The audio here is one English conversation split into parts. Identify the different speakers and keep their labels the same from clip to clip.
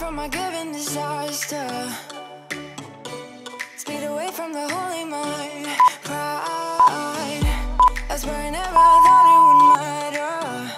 Speaker 1: from my given disaster. Speed away from the holy mind. Pride, that's where I never thought it would matter.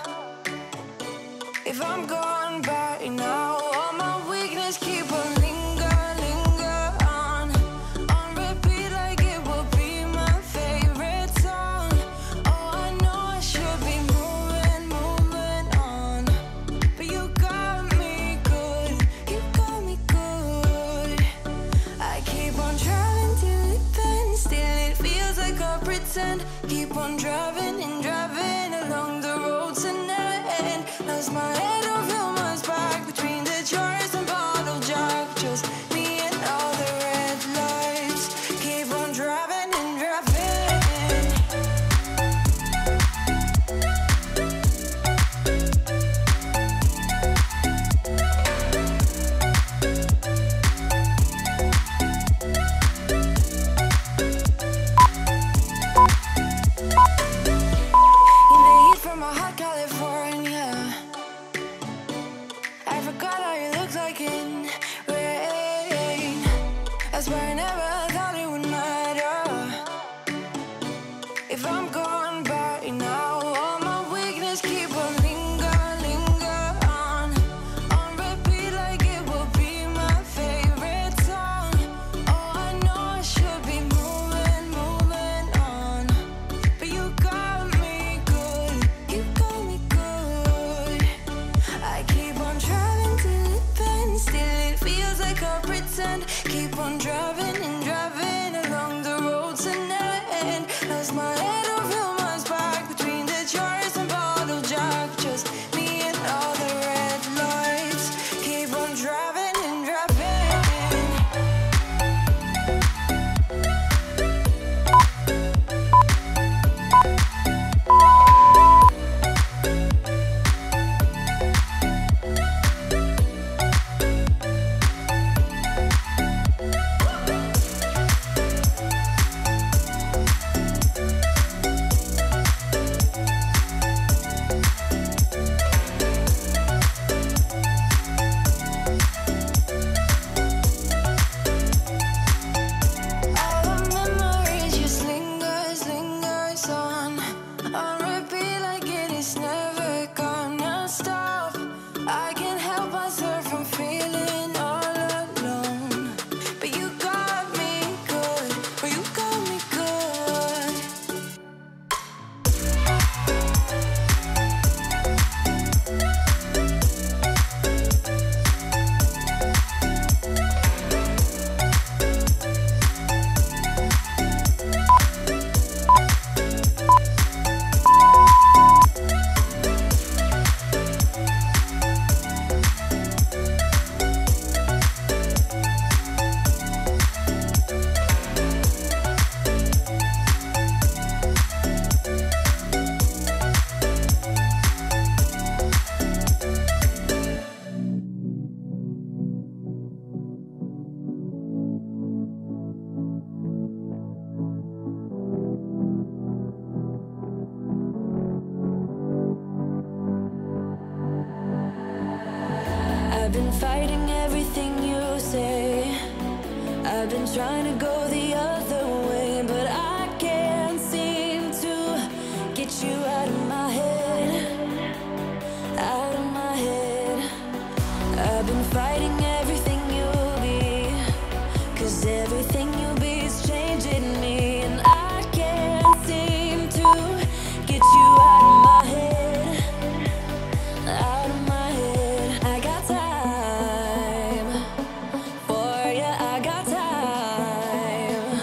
Speaker 1: If I'm gone by now, all my weakness keep on linger on repeat like it will be my favorite song. Oh, I know I should be moving on, but you got me good, you got me good. I keep on driving till it bends, still it feels like I pretend. Keep on driving and driving along the road to never end. Lost my head, don't feel my spark between the jars and bottle jack. Just me and all the red lights. Keep on driving and driving. In the heat from a hot California, I forgot how you look like in rain. That's why I never thought it would matter. If I'm gone by now, all my weakness keep on linger on repeat like it will be my favorite song. Oh, I know I should be moving on, but you got me good, you got me good. I keep on driving till it bends, still it feels like I pretend. Keep on driving and driving along the road to never end. Lost my head, don't feel my spark between the jars and bottle jack. Just me and all the red lights. Keep on driving and driving. All the memories just lingers on repeat like it is never gonna stop. I can't help myself from feeling all alone, but you got me good, oh, you got me good. I've been fighting everything you say. I've been trying to go the other way, but I can't seem to get you out of my head, out of my head. I've been fighting everything you'll be, 'cause everything you'll be is changing me, and I can't seem to get you out of my head, out of my head. I got time for ya, I got time.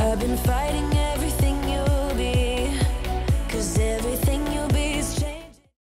Speaker 1: I've been fighting